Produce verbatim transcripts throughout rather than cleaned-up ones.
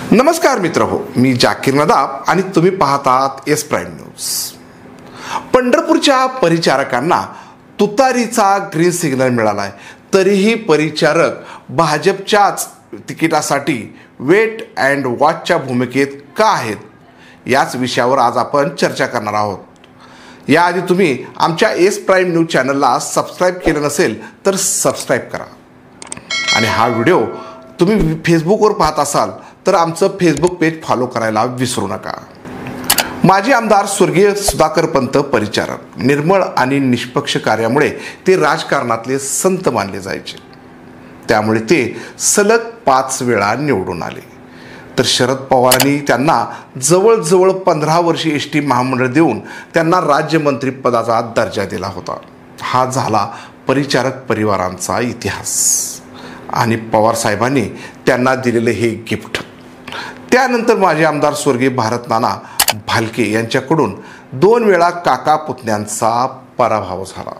नमस्कार मित्र हो, मी जाकीर नदाब आणि तुम्ही पाहतात एस प्राईम न्यूज। पंढरपूरच्या परिचारकांना तुतारीचा ग्रीन सिग्नल मिळाला आहे, तरीही परिचारक भाजपच्याच तिकिटासाठी वेट अँड वॉचच्या भूमिकेत का आहेत, याच विषयावर आज आपण चर्चा करणार आहोत। याआधी तुम्ही आमच्या एस प्राईम न्यूज चॅनलला सबस्क्राईब केलं नसेल तर सबस्क्राईब करा आणि हा व्हिडिओ तुम्ही फेसबुकवर पाहत असाल तर आमचं फेसबुक पेज फॉलो करायला विसरू नका। माजी आमदार स्वर्गीय सुधाकर पंत परिचारक निर्मळ आणि निष्पक्ष कार्यामुळे ते राजकारणातले संत मानले जायचे, त्यामुळे ते सलग पाच वेळा निवडून आले। तर शरद पवारांनी त्यांना जवळजवळ पंधरा वर्षे एस टी महामंडळ देऊन त्यांना राज्यमंत्री पदाचा दर्जा दिला होता। हा झाला परिचारक परिवारांचा इतिहास आणि पवार साहेबांनी त्यांना दिलेले हे गिफ्ट। त्यानंतर माजी आमदार स्वर्गीय भारत नाना भालके यांच्याकडून दोन वेळा काका पुतण्यांचा पराभव झाला।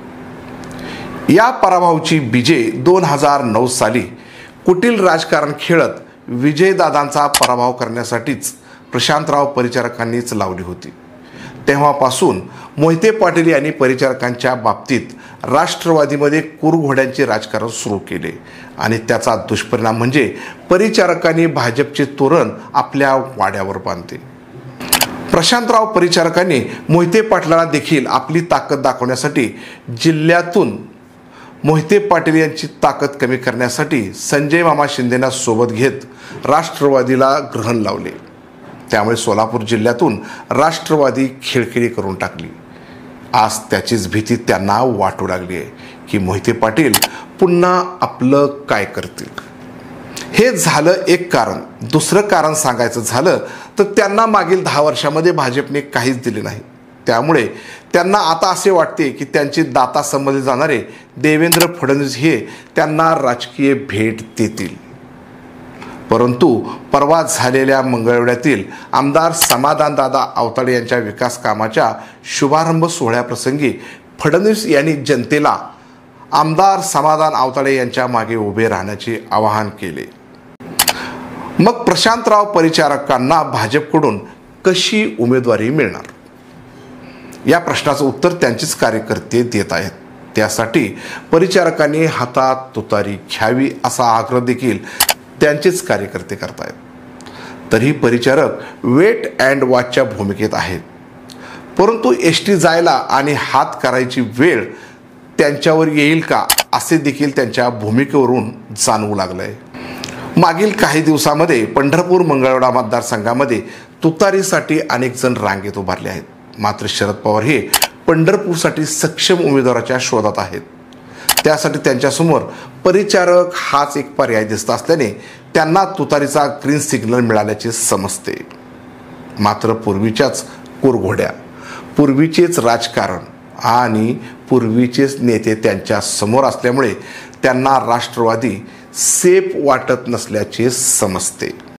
या पराभवाची बीजे दोन हजार नऊ साली कुटील राजकारण खेळत विजयदादांचा पराभव करण्यासाठीच प्रशांतराव परिचारकांनीच लावली होती। तेव्हापासून मोहिते पाटील यांनी परिचारकांच्या बाबतीत राष्ट्रवादीमध्ये कुरघोड्यांचे राजकारण सुरू केले आणि त्याचा दुष्परिणाम म्हणजे परिचारकांनी भाजपचे तोरण आपल्या वाड्यावर बांधले। प्रशांतराव परिचारकांनी मोहिते पाटलांना देखील आपली ताकद दाखवण्यासाठी जिल्ह्यातून मोहिते पाटील यांची ताकद कमी करण्यासाठी संजय मामा शिंदेंना सोबत घेत राष्ट्रवादीला ग्रहण लावले। त्यामुळे सोलापूर जिल्ह्यातून राष्ट्रवादी खिळखिळी करून टाकली। आज त्याचीच भीती त्यांना वाटू लागली आहे की मोहिते पाटील पुन्हा आपलं काय करतील। हे झालं एक कारण। दुसरं कारण सांगायचं झालं तर त्यांना मागील दहा वर्षामध्ये भाजपने काहीच दिले नाही, त्यामुळे त्यांना आता असे वाटते की त्यांचे दाता समजले जाणारे देवेंद्र फडणवीस हे त्यांना राजकीय भेट देतील। परंतु परवा झालेल्या मंगळवेढ्यातील आमदार समाधानदादा आवताडे यांच्या विकास कामाच्या शुभारंभ सोहळ्याप्रसंगी फडणवीस यांनी जनतेला आमदार समाधान आवताडे यांच्या मागे उभे राहण्याचे आवाहन केले। मग प्रशांतराव परिचारकांना भाजपकडून कशी उमेदवारी मिळणार, या प्रश्नाचं उत्तर त्यांचेच कार्यकर्ते देत आहेत। त्यासाठी परिचारकांनी हातात तुतारी घ्यावी असा आग्रह देखील त्यांचेच कार्यकर्ते करतायत। तरी परिचारक वेट अँड वॉचच्या भूमिकेत आहेत, परंतु एस टी जायला आणि हात करायची वेळ त्यांच्यावर येईल का असे देखील त्यांच्या भूमिकेवरून जाणवू लागलंय। मागील काही दिवसामध्ये पंढरपूर मंगळवेढा मतदारसंघामध्ये तुतारीसाठी अनेक जण रांगेत उभारले आहेत, मात्र शरद पवार हे पंढरपूरसाठी सक्षम उमेदवाराच्या शोधात आहेत। त्यासाठी त्यांच्यासमोर परिचारक हाच एक पर्याय दिसत असल्याने त्यांना तुतारीचा ग्रीन सिग्नल मिळाल्याचे समजते। मात्र पूर्वीच्याच कुरघोड्या, पूर्वीचेच राजकारण आणि पूर्वीचेच नेते त्यांच्या समोर असल्यामुळे त्यांना राष्ट्रवादी सेफ वाटत नसल्याचे समजते।